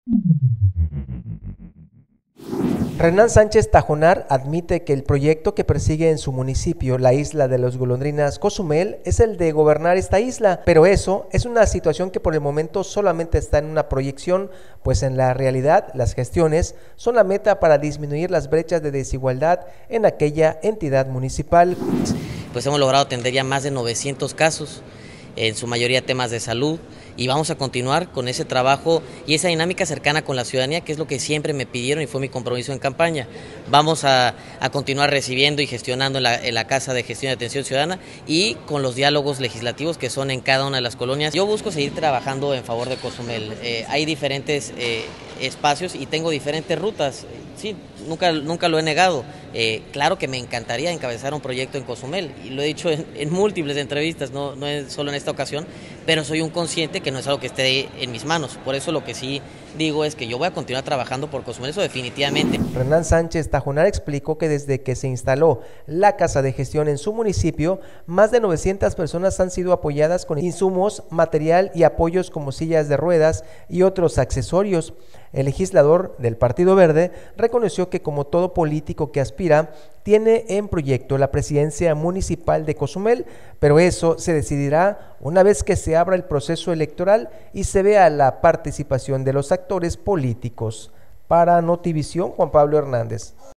Renan Sánchez Tajonar admite que el proyecto que persigue en su municipio, la isla de los golondrinas Cozumel, es el de gobernar esta isla, pero eso es una situación que por el momento solamente está en una proyección, pues en la realidad las gestiones son la meta para disminuir las brechas de desigualdad en aquella entidad municipal. Pues hemos logrado atender ya más de 900 casos, en su mayoría temas de salud, y vamos a continuar con ese trabajo y esa dinámica cercana con la ciudadanía, que es lo que siempre me pidieron y fue mi compromiso en campaña. Vamos a continuar recibiendo y gestionando en la Casa de Gestión y Atención Ciudadana y con los diálogos legislativos que son en cada una de las colonias. Yo busco seguir trabajando en favor de Cozumel. Hay diferentes espacios y tengo diferentes rutas. Sí, nunca lo he negado. Claro que me encantaría encabezar un proyecto en Cozumel y lo he dicho en múltiples entrevistas, no es solo en esta ocasión, pero soy un consciente que no es algo que esté en mis manos. Por eso lo que sí digo es que yo voy a continuar trabajando por Cozumel, eso definitivamente. Renan Sánchez Tajonar explicó que desde que se instaló la Casa de Gestión en su municipio, más de 900 personas han sido apoyadas con insumos, material y apoyos como sillas de ruedas y otros accesorios. El legislador del Partido Verde reconoció que, como todo político que aspira, tiene en proyecto la presidencia municipal de Cozumel, pero eso se decidirá una vez que se abra el proceso electoral y se vea la participación de los actores políticos. Para Notivisión, Juan Pablo Hernández.